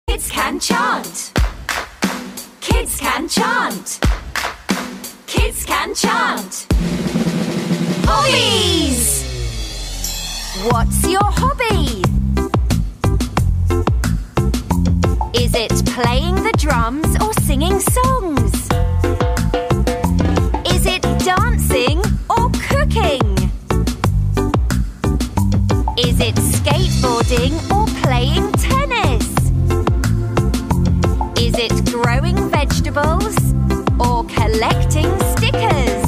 Kids can chant. Kids can chant. Kids can chant. Hobbies! What's your hobby? Is it playing the drums or singing songs? Is it dancing or cooking? Is it skateboarding or playing tennis? Is it growing vegetables or collecting stickers?